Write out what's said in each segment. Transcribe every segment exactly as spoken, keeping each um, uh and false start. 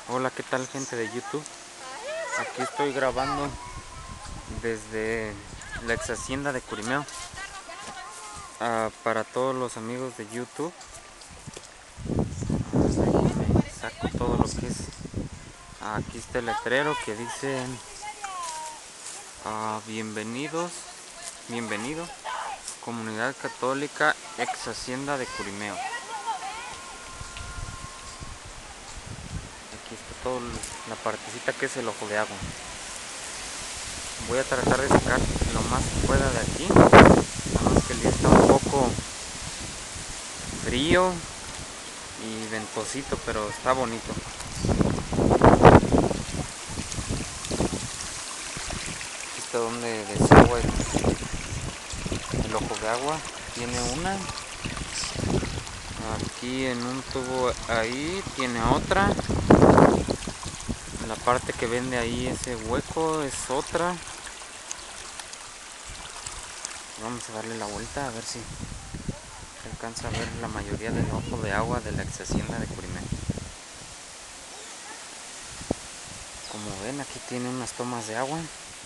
Hola, ¿qué tal, gente de YouTube? Aquí estoy grabando desde la ex hacienda de Curimeo. Uh, para todos los amigos de YouTube, uh, saco todo lo que es. Aquí está el letrero que dice uh, bienvenidos, bienvenido, Comunidad Católica ex hacienda de Curimeo. Aquí está toda la partecita que es el ojo de agua. Voy a tratar de sacar lo más que pueda de aquí. Nada más que el día está un poco frío y ventosito, pero está bonito. Aquí está donde desagua el, el ojo de agua. Tiene una. Aquí en un tubo ahí tiene otra. La parte que vende ahí ese hueco es otra. Vamos a darle la vuelta a ver si se alcanza a ver la mayoría del ojo de agua de la ex hacienda de Curimeo. Como ven, aquí tiene unas tomas de agua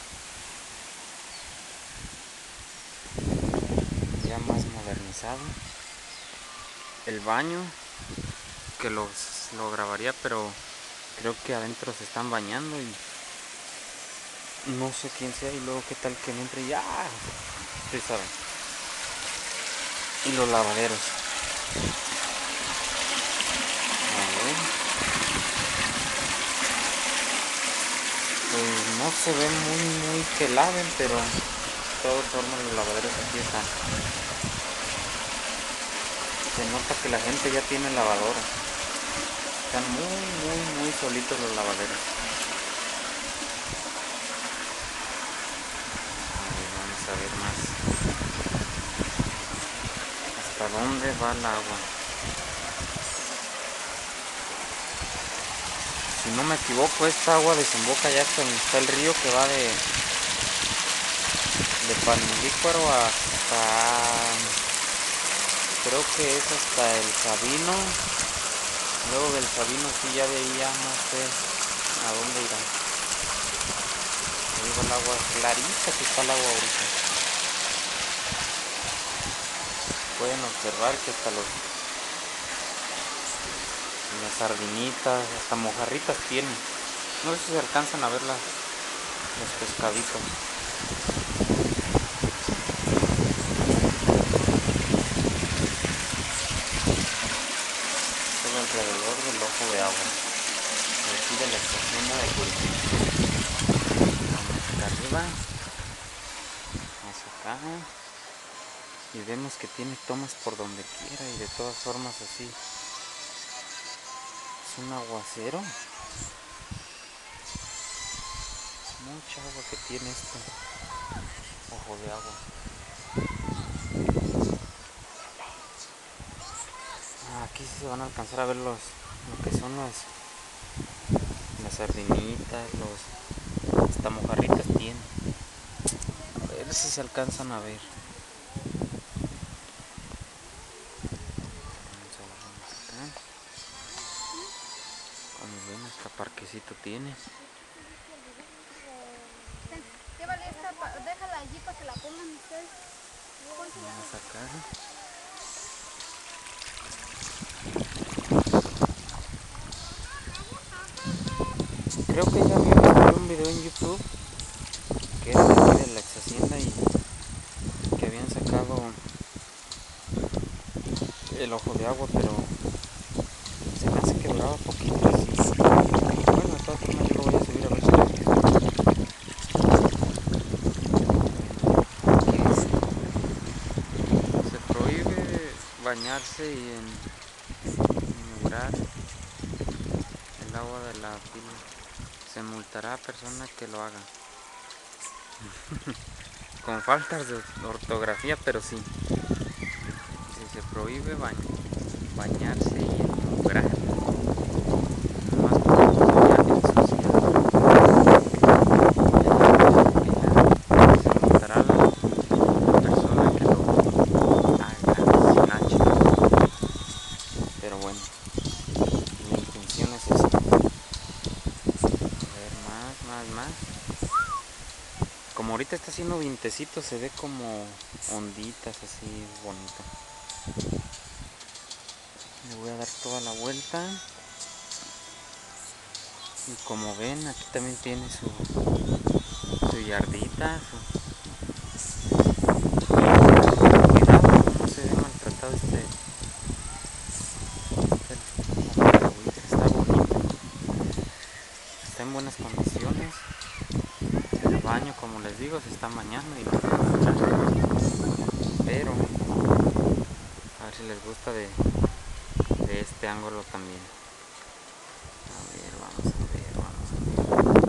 ya más modernizado. El baño, que los, lo grabaría, pero creo que adentro se están bañando y no sé quién sea. Y luego qué tal que me entre ya, ustedes saben. Y los lavaderos. A ver. Pues no se ve muy muy que laven, pero de todas formas los lavaderos aquí están. Se nota que la gente ya tiene lavadora. Están muy muy muy solitos los lavaderos. Vamos a ver más hasta dónde va el agua. Si no me equivoco, esta agua desemboca ya hasta donde está el río que va de de Panilícuaro hasta, creo que es hasta el Sabino. Luego del Sabino sí, ya de ahí ya no sé a dónde irá. Ahí va el agua clarita que está el agua ahorita. Pueden observar que hasta los las sardinitas, hasta mojarritas tienen. No sé si se alcanzan a ver las, los pescaditos. Todo alrededor del ojo de agua. De aquí de la estación de Curimeo. Vamos acá arriba. Vamos acá. Y vemos que tiene tomas por donde quiera y de todas formas así. Es un aguacero. Mucha agua que tiene este ojo de agua. Aquí sí se van a alcanzar a ver los, lo que son las, las sardinitas, los, hasta mojarritas tienen. A ver si se alcanzan a ver. Vamos a verlos acá. Como ven, hasta parquecito tiene. Déjala allí para que la pongan ustedes. Vamos a sacar. Creo que ya había visto un video en YouTube que era de aquí de la ex hacienda y que habían sacado el ojo de agua, pero se me hace que duraba poquito así. Bueno, de todas formas yo lo voy a subir a ver si lo se prohíbe bañarse y en inaugurar el agua de la pila. Se multará a persona que lo haga. Con faltas de ortografía, pero sí. Si se prohíbe bañ bañarse y inaugurar. Nomás porque no vayan en sociedad. Se multará a la persona que lo haga sin H. Pero bueno, mi intención es esa. una vez más. Como ahorita está haciendo vientecito, se ve como onditas así bonito. Le voy a dar toda la vuelta. Y como ven, aquí también tiene su, su yardita. Su... Cuidado, no se ve maltratado este. este está bonito. Está en buenas condiciones. El baño, como les digo, se está bañando y no puedo entrar. Pero a ver si les gusta de, de este ángulo también. A ver, vamos a ver, vamos a ver.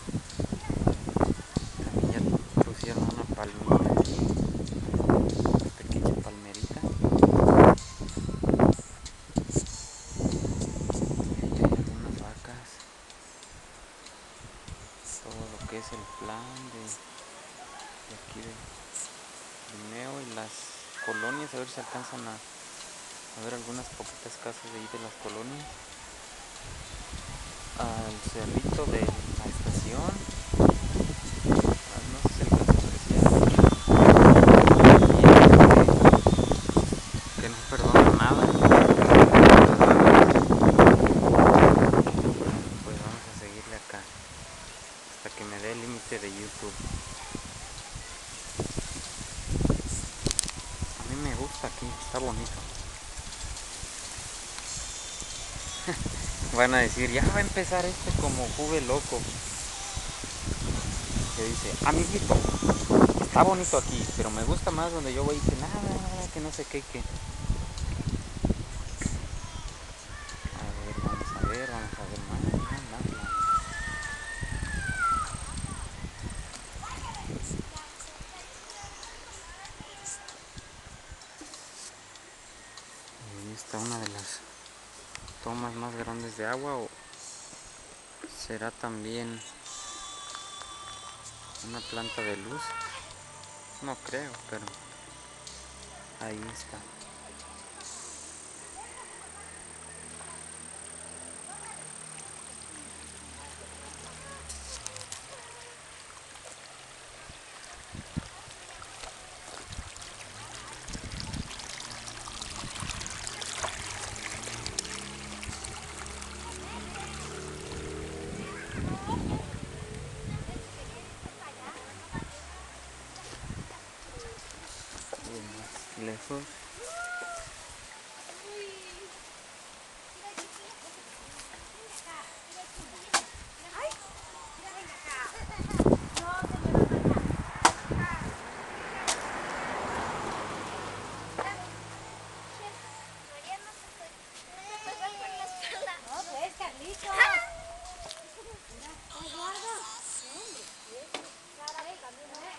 También ya pusieron una palmita aquí. Una pequeña palmerita. Y ahí hay algunas vacas. Todo lo que es el plan de, de aquí de Limeo y las colonias. A ver si alcanzan a, a ver algunas poquitas casas de ahí de las colonias. Al cerrito de la estación. Ah, no sé si alcanza a apreciar. Que, que no perdono nada. Pues vamos a seguirle acá hasta que me dé el límite de YouTube. A mí me gusta aquí, está bonito. Van a decir, ya va a empezar este como Juve loco. Que dice, amiguito, está bonito aquí, pero me gusta más donde yo voy y dice, nada, nada, que no sé qué, que... A ver, vamos a ver, vamos a ver más, más, más, más. Y ahí está una de las tomas más grandes de agua, o será también una planta de luz. No creo, pero ahí está. Y más lejos. No, pues, Carlitos. Eduardo.